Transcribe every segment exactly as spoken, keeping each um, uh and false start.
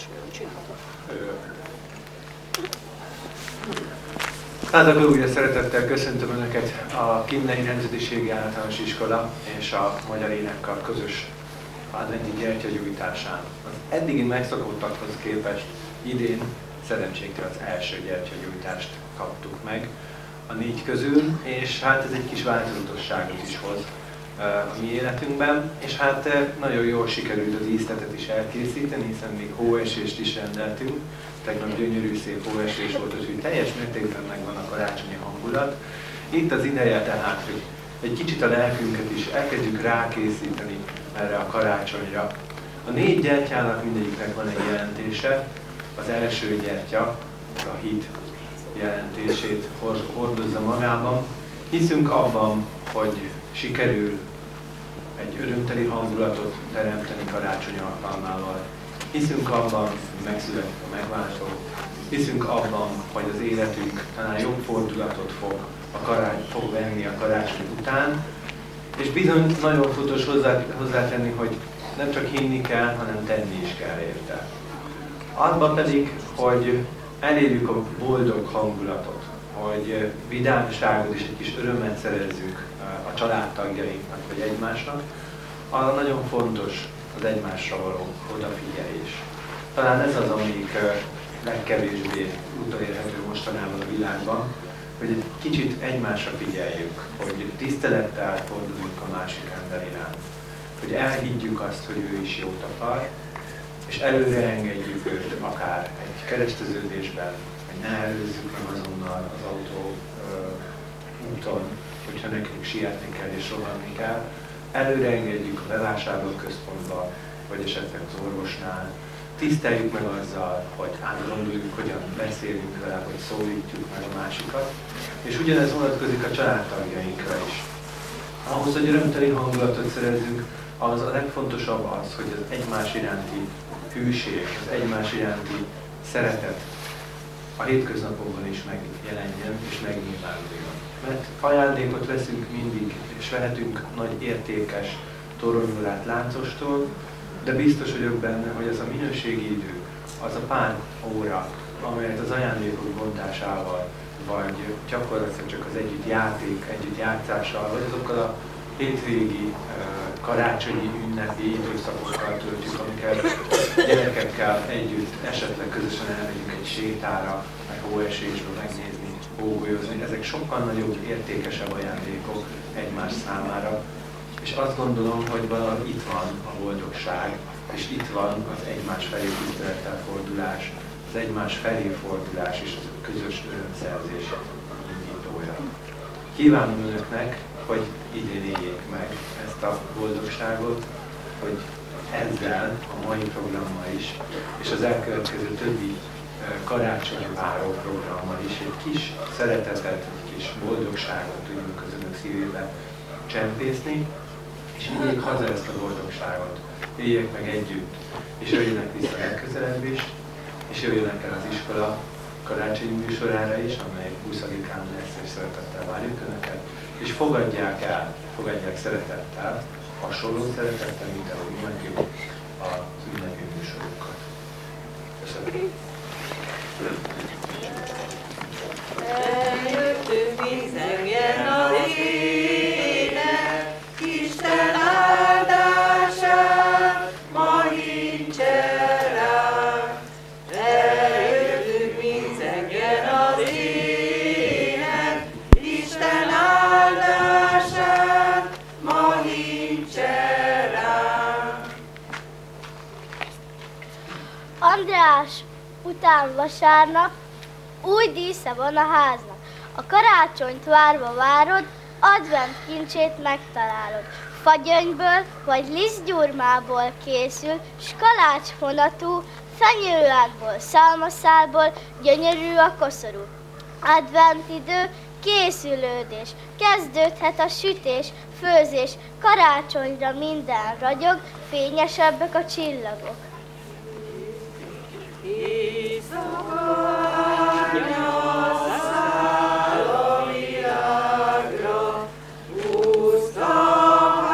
Hát akkor újra szeretettel köszöntöm Önöket a Kimlei Nemzetiségi Általános Iskola és a Magyar Énekkar közös adventi gyertyagyújtásán. Az eddigi megszokottakhoz képest idén szerencsénkre az első gyertyagyújtást kaptuk meg a négy közül, és hát ez egy kis változatosságot is hoz a mi életünkben, és hát nagyon jól sikerült az díszletet is elkészíteni, hiszen még hóesést is rendeltünk. Tegnap gyönyörű szép hóesés volt, úgyhogy teljes mértékben megvan a karácsonyi hangulat. Itt az ideje tehát, hogy egy kicsit a lelkünket is elkezdjük rákészíteni erre a karácsonyra. A négy gyertyának mindegyiknek van egy jelentése. Az első gyertya a hit jelentését hordozza magában. Hiszünk abban, hogy sikerül egy örömteli hangulatot teremteni karácsony alkalmával. Hiszünk abban, hogy megszületik a megváltó. Hiszünk abban, hogy az életünk talán jobb fordulatot fog, a karács, fog venni a karácsony után. És bizony nagyon fontos hozzá, hozzátenni, hogy nem csak hinni kell, hanem tenni is kell érte. Abban pedig, hogy elérjük a boldog hangulatot, hogy vidámságot és egy kis örömet szerezzünk a családtagjainknak vagy egymásnak, arra nagyon fontos az egymásra való odafigyelés. Talán ez az, amelyik legkevésbé utolérhető mostanában a világban, hogy egy kicsit egymásra figyeljünk, hogy tisztelettel fordulunk a másik ember iránt, hogy elhiggyük azt, hogy ő is jót akar, és előre engedjük őt akár egy kereszteződésben, hogy ne előzzük meg azonnal az autó ö, úton, hogyha nekünk sietni kell és rohanni kell. Előre engedjük a bevásárlóközpontba, vagy esetleg az orvosnál. Tiszteljük meg azzal, hogy átgondoljuk, hogyan beszélünk vele, hogy szólítjuk meg a másikat. És ugyanez vonatkozik a családtagjainkra is. Ahhoz, hogy örömteli hangulatot szerezzünk, az a legfontosabb az, hogy az egymás iránti hűség, az egymás iránti szeretet a hétköznapokban is megjelenjen és megnyilvánuljon. Mert ajándékot veszünk mindig, és vehetünk nagy értékes toronyulát láncostól, de biztos vagyok benne, hogy ez a minőségi idő, az a pár óra, amelyet az ajándékok bontásával, vagy gyakorlatilag csak az együtt játék, együtt játszással, vagy azokkal a hétvégi, karácsonyi ünnepi időszakokkal töltjük, amiket gyerekekkel együtt esetleg közösen elmegyünk egy sétára, meg hóesésből megnézni, hógolyozni. Ezek sokkal nagyobb, értékesebb ajándékok egymás számára. És azt gondolom, hogy valahogy itt van a boldogság, és itt van az egymás felé tisztelettel fordulás, az egymás felé fordulás és az közös örömszerzés indítója. Kívánom Önöknek, hogy idén éljék meg ezt a boldogságot, hogy ezzel a mai programmal is, és az elkövetkező többi karácsonyi váró programmal is egy kis szeretetet, egy kis boldogságot tudjunk az Önök szívébe csempészni, és vigyék haza ezt a boldogságot, éljék meg együtt, és jöjjenek vissza legközelebb is, és jöjjenek el az iskola karácsonyi műsorára is, amely huszadikán lesz, és szeretettel várjuk Önöket, és fogadják el, fogadják szeretettel, hasonló szeretettel, mint ahogy mi adjuk az ünnepi műsorokat. Köszönöm. Eljöttünk, vízengjen az ének, Isten áldását ma hincsen ránk. Eljöttünk, vízengjen az ének, Isten áldását ma hincsen ránk. András után vasárnap új dísze van a háznak. A karácsonyt várva várod, advent kincsét megtalálod. Fagyönyből vagy lisztgyurmából készül, s kalácshonatú, fenyőágból, szalmaszálból, gyönyörű a koszorú. Advent idő, készülődés, kezdődhet a sütés, főzés, karácsonyra minden ragyog, fényesebbek a csillagok.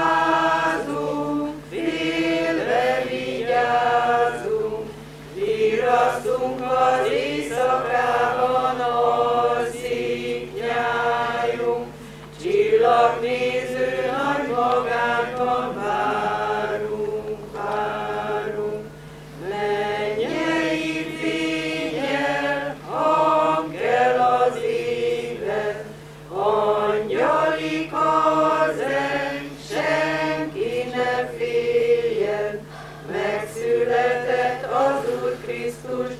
Félve vigyázunk, Krisztus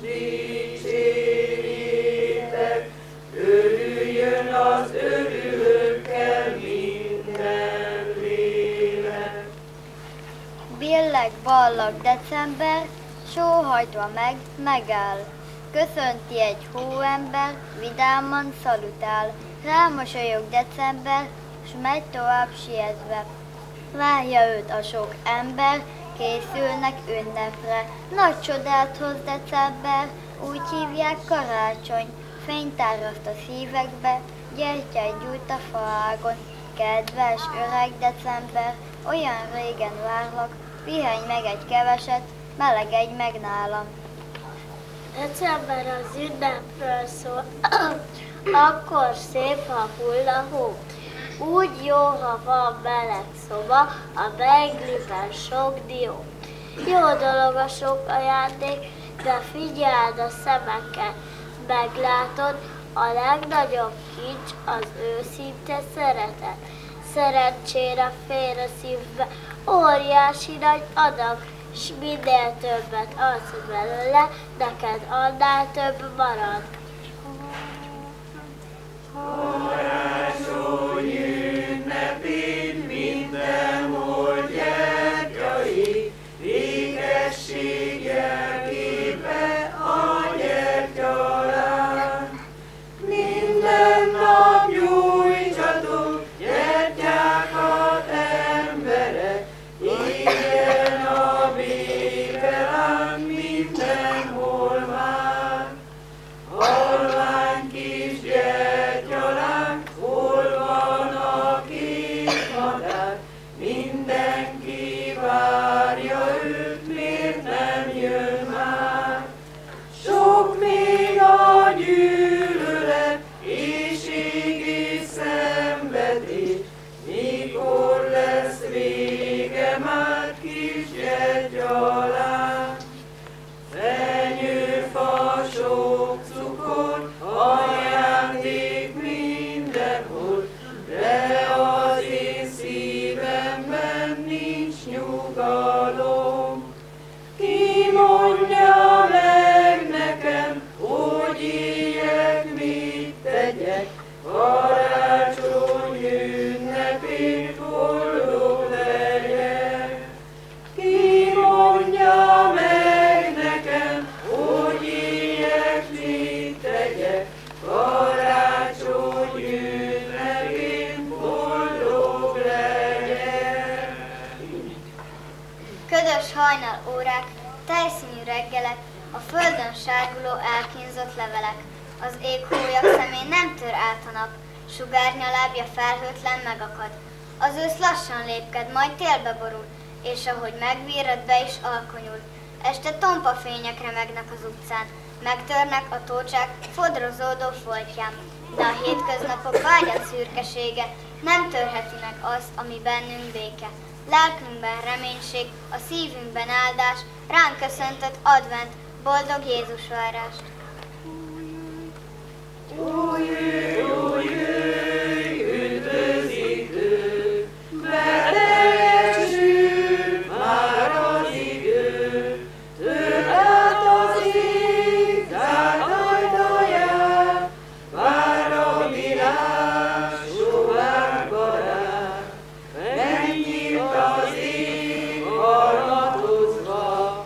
dicséritek, örüljön az örülőkkel minden lélek. Billeg, ballag december, sóhajtva meg, megáll. Köszönti egy hóember, vidáman szalutál. Rámosolyog december, s megy tovább sietve. Várja őt a sok ember, készülnek ünnepre. Nagy csodát hoz december, úgy hívják karácsony. Fényt áraszt a szívekbe, gyertyát gyújt a faágon. Kedves öreg december, olyan régen várlak, pihenj meg egy keveset, melegedj meg nálam. December az ünnepről szól, akkor szép, ha hull a hó. Úgy jó, ha van meleg szoba, a beigliben sok dió. Jó dolog a sok ajándék, de figyeld a szemekkel. Meglátod, a legnagyobb kincs az őszinte szeretet. Szerencsére fér a szívbe, óriási nagy adag, s minél többet adsz belőle, neked annál több marad. Karácsony ünnepén mindenhol gyertyai, ékesség jelképe a gyertyaláng. Minden nap gyújtsatok gyertyákat emberek, égjen a békeláng mindenhol már. Halvány kis gyertyaláng, hol van a kék madár? Mindenki várja őt, miért nem jön már? Sok még a gyűlölet, éhség és szenvedés, mikor lesz vége már kis gyertyaláng? Fenyőfa, sok cukor, ajándék mindenhol, de az én szívemben nincs nyugalom. Ki mondja meg nekem, hogy éljek, mit tegyek, karácsony ünnepén boldog legyek. Ki mondja meg nekem, hogy éljek, mit tegyek, karácsony ünnepén boldog legyek. Ködös hajnal órák, tejszínű reggelek, a földön sárguló elkínzott levelek. Az ég hólyak szemén nem tör át a nap, sugárnya lábja felhőtlen megakad. Az ősz lassan lépked, majd télbe borul, és ahogy megvirrad, be is alkonyul. Este tompa fények remegnek az utcán, megtörnek a tócsák fodrozódó foltján. De a hétköznapok vágyat szürkesége nem törheti meg azt, ami bennünk béke. Lelkünkben reménység, a szívünkben áldás, ránk köszöntött advent, boldog Jézus várást. Új jöjj, új jöjj, üdvözít ő, mert teljesül már az idő. Tör át az ég, zárt ajtaját, vár a világ, sovár barát. Megnyílt az ég, harmatozva,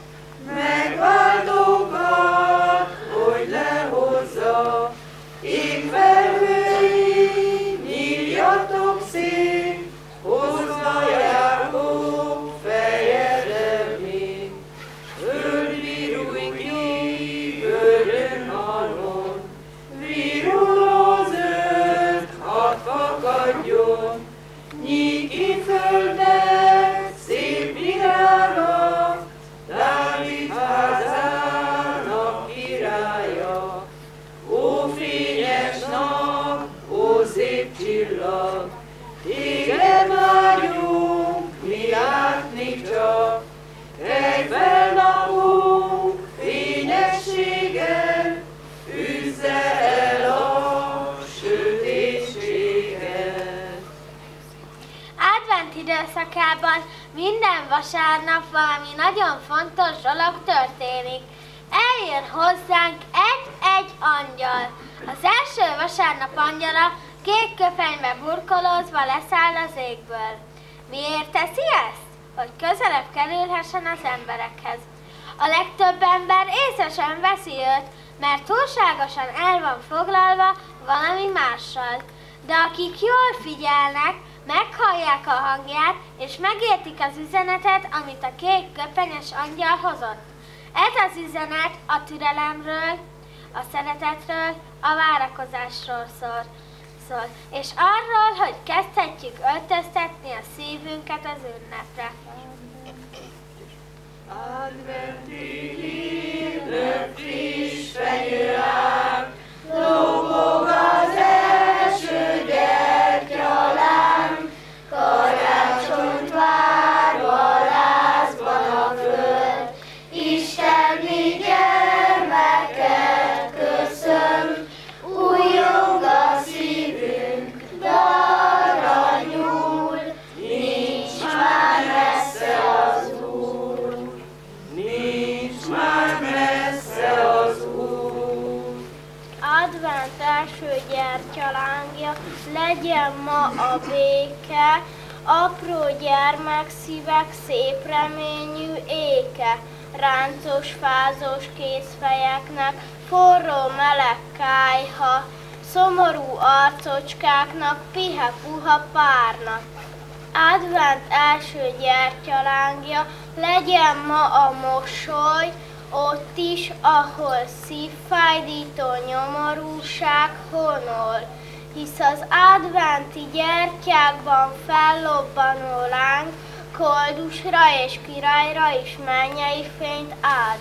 megváltókat, hogy lehozza. Ég felhői, nyíljatok szét, hozva Jákob fejedelmét. Föld virulj ki, földön halom, virul az öld, hadd fakadjon. Nyíj ki földet, szép virága, Dávid házának királya. Ó fényes nap, ó szép csillag, téged vágyunk, mi látni csak. Kelj fel napunk fényességgel, üzze el a sötétséget. Advent időszakában minden vasárnap valami nagyon fontos dolog történik. Eljön hozzánk egy-egy angyal. Az első vasárnap angyala kék köpenybe burkolózva leszáll az égből. Miért teszi ezt? Hogy közelebb kerülhessen az emberekhez. A legtöbb ember észre sem veszi őt, mert túlságosan el van foglalva valami mással. De akik jól figyelnek, meghallják a hangját, és megértik az üzenetet, amit a kék köpenyes angyal hozott. Ez az üzenet a türelemről, a szeretetről, a várakozásról szól, szól, és arról, hogy kezdhetjük öltöztetni a szívünket az ünnepre. Adventi hírnök friss fenyőág, lobog az első gyertyaláng, karácsonyt várva lázban a föld, isteni gyermeket köszön, újjong a szívünk, dalra nyúl, nincs már messze az Úr, nincs már messze az Úr. Advent első gyertyalángja, legyen ma a béke, apró gyermekszívek szép reményű éke, ráncos, fázós kézfejeknek forró meleg kályha, szomorú arcocskáknak pihe-puha párna. Advent első gyertyalángja, legyen ma a mosoly, ott is, ahol szívfájdító nyomorúság honol, hisz az adventi gyertyákban fellobbanó láng koldusra és királyra is mennyei fényt ad.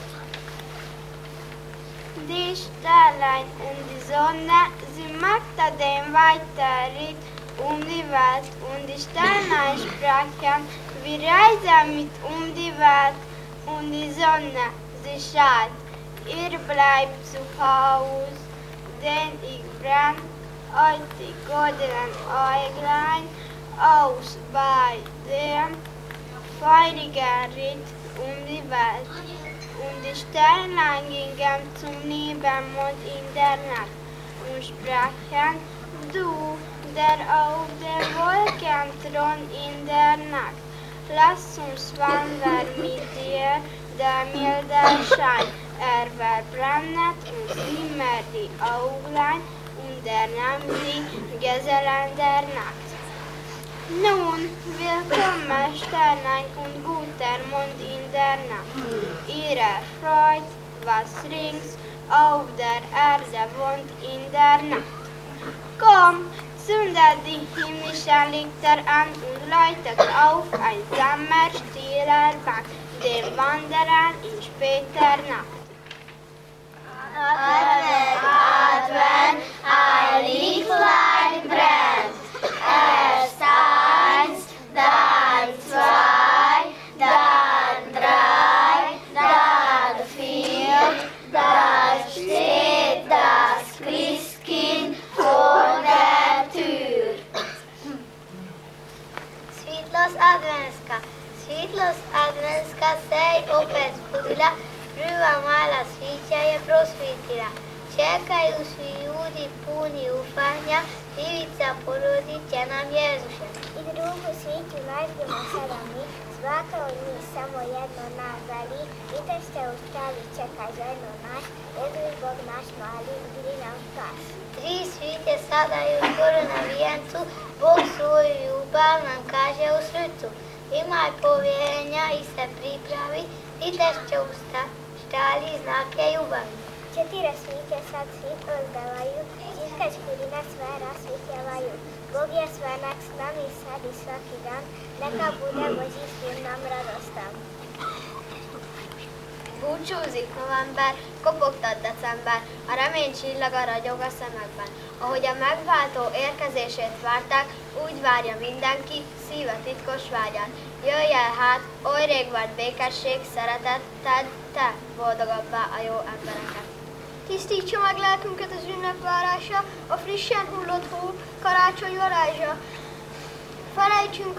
Die Sternlein und die Sonne, sie machte den weiter Ritt um die Welt, und die Sternlein sprachen, wir reisen mit um die Welt, und die Sonne, sie schalt, ihr bleibt zu Haus, denn ich brenn euch die goldenen Äuglein aus bei dem feurigen Ritt um die Welt. Und die Sternlein gingen zum Nebenmond in der Nacht und sprachen, du, der auf der Wolken thront in der Nacht, lass uns wandern mit dir, der milde Schein, er verbrennt uns immer die Auglein und er nahm die Gesellen der Nacht. Nun, willkommen Sternlein und guter Mond in der Nacht. Ihre Freude, was rings auf der Erde wohnt in der Nacht. Komm, zündet die himmlischen Lichter an und läutet auf ein sammer, stiller Bank, dem Wanderern in später Nacht. Advent, Advent, ein Lichtlein brennt. Erst eins, dann zwei, dann drei, dann vier, dann steht das Christkind vor der Tür. Svitlos Advenska, Svitlos Advenska, sei opet budila, prva mala svića je prosvitila. Čekaju svi ljudi puni ufanja, divica porodit će nam Jezuša. I drugu sviću nazbimo sada mi, svaka od njih samo jedno nas veli, vidite u stali čeka ženo naš, Jezus Bog naš mali, bili nam spas. Tri svite sadaju skoro na vijencu, Bog svoju ljubav nam kaže u srcu. Imaj povjerenja i se pripravi, ideš će u štali znake ljubavi. Četiri svite sad svi prozgavaju, čistačkiri na sve rasvjetljavaju. Bog je svenak s nami sad i svaki dan, neka bude Božji sin nam radostan. Búcsúzik november, kopogtat december, a remény csillaga ragyog a szemekben. Ahogy a megváltó érkezését várták, úgy várja mindenki szíve titkos vágyát. Jöjj el hát, oly rég várt békesség, szeretet, tedd te boldogabbá a jó embereket. Tisztítsa meg lelkünket az ünnep várása, a frissen hullott hó, karácsony varázsa. Felejtsünk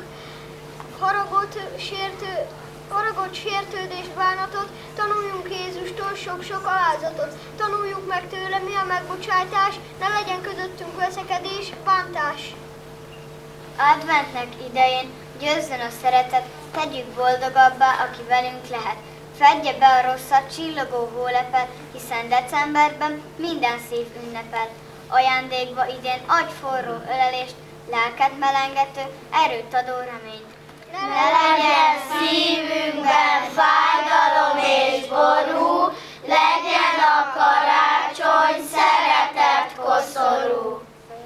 haragot, sértő, haragot, sértődést, bánatot, tanuljunk Jézustól, sok-sok alázatot. Tanuljuk meg tőle, mi a megbocsátás, ne legyen közöttünk veszekedés, bántás. Adventnek idején győzzön a szeretet, tegyük boldogabbá, aki velünk lehet. Fedje be a rosszat csillogó hólepel, hiszen decemberben minden szív ünnepel. Ajándékba idén adj forró ölelést, lelked melengető, erőt adó reményt. Ne legyen szívünkben fájdalom és ború, legyen a karácsony szeretet koszorú.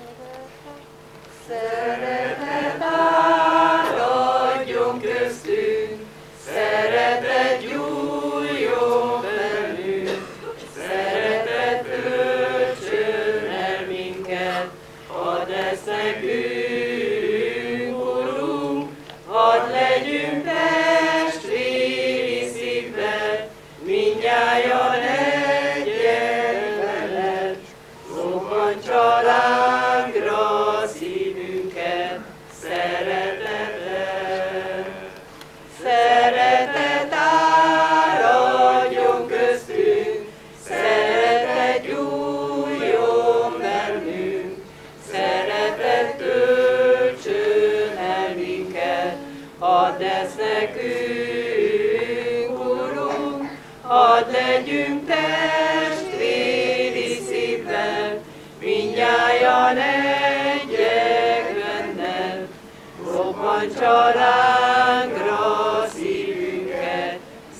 Szeretet áradjon köztünk, szeretet gyújjon velünk, szeretet töltsön el minket, hadd ezt nekünk, Urunk, hadd legyünk testvéri szívvel, mindnyájan egyek veled, robbantsa lánkra szívünket, szeretettel. Szeretet áradjon köztünk, szeretet gyújjon bennünk, szeretet töltsön el minket, hadd ezt nekünk, Urunk, hadd legyünk testvéri szívvel, mindnyájan egyek benned, robbantsa lánkra szívünket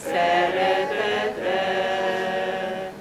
szeretettel.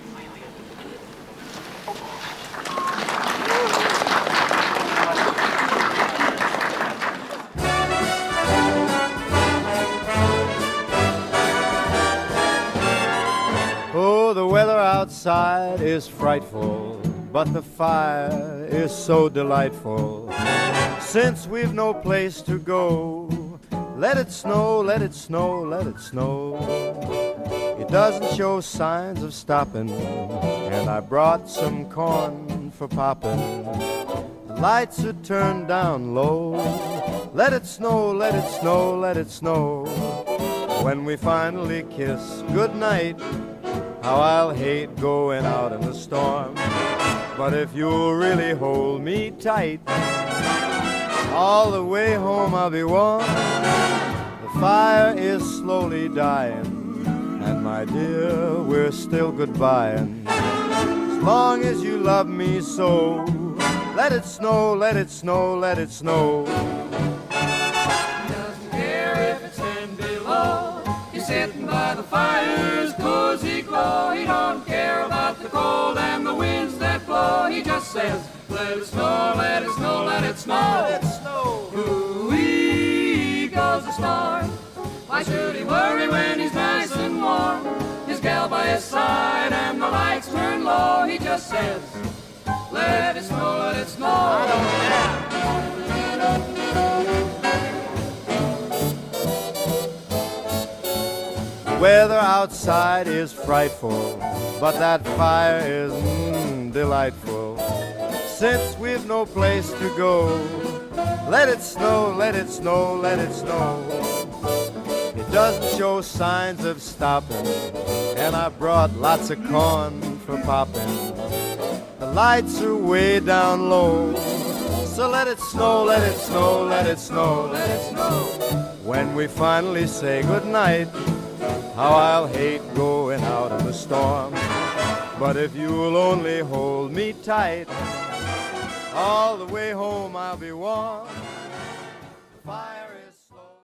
Oh, the weather outside is frightful, but the fire is so delightful. Since we've no place to go, let it snow, let it snow, let it snow. It doesn't show signs of stopping, and I brought some corn for popping. The lights are turned down low. Let it snow, let it snow, let it snow. When we finally kiss goodnight, how I'll hate going out in the storm. But if you'll really hold me tight, all the way home I'll be warm. The fire is slowly dying, and my dear, we're still goodbying. As long as you love me so, let it snow, let it snow, let it snow. He doesn't care if it's ten below. He's sitting by the fire's cozy glow. He don't care about the cold and the winds that blow. He just says, let it snow, let it snow, let it snow. Let it snow. Ooh-wee goes the storm. Why should he worry when he's nice and warm? His gal by his side and the lights turn low. He just says, let it snow, let it snow. I don't care. The weather outside is frightful, but that fire is mm, delightful. Since we've no place to go, let it snow, let it snow, let it snow. It doesn't show signs of stopping, and I brought lots of corn for popping. The lights are way down low, so let it snow, let it snow, let it snow, let it snow. When we finally say goodnight, how I'll hate going out in the storm. But if you'll only hold me tight, all the way home I'll be warm. The fire